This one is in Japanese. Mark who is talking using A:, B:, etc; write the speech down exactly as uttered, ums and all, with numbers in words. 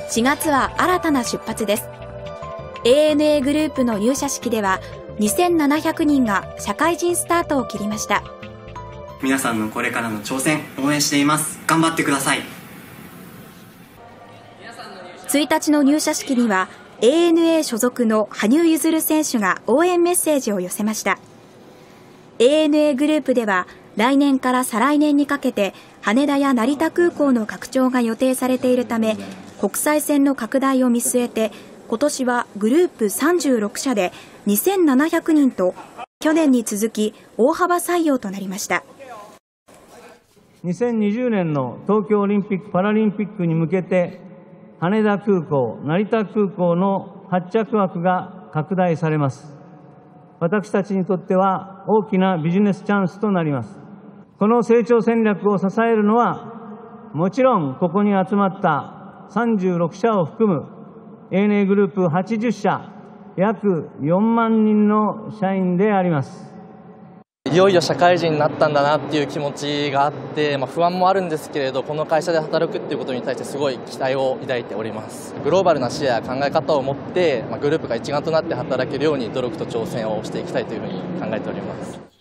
A: しがつは新たな出発です。 エーエヌエー グループの入社式ではにせんななひゃくにんが社会人スタートを切りました。
B: 皆さんのこれからの挑戦応援しています。頑張ってください。
A: ついたちの入社式には エーエヌエー 所属の羽生結弦選手が応援メッセージを寄せました。 エーエヌエー グループでは来年から再来年にかけて羽田や成田空港の拡張が予定されているため、国際線の拡大を見据えて今年はグループさんじゅうろくしゃでにせんななひゃくにんと去年に続き大幅採用となりました。
C: にせんにじゅうねんの東京オリンピック・パラリンピックに向けて羽田空港、成田空港の発着枠が拡大されます。私たちにとっては大きなビジネスチャンスとなります。この成長戦略を支えるのは、もちろんここに集まったさんじゅうろくしゃを含む エーエヌエー グループはちじゅっしゃ、約よんまんにんの社員であります。
D: いよいよ社会人になったんだなっていう気持ちがあって、まあ、不安もあるんですけれど、この会社で働くっていうことに対してすごい期待を抱いております。グローバルな視野や考え方を持って、まあ、グループが一丸となって働けるように努力と挑戦をしていきたいというふうに考えております。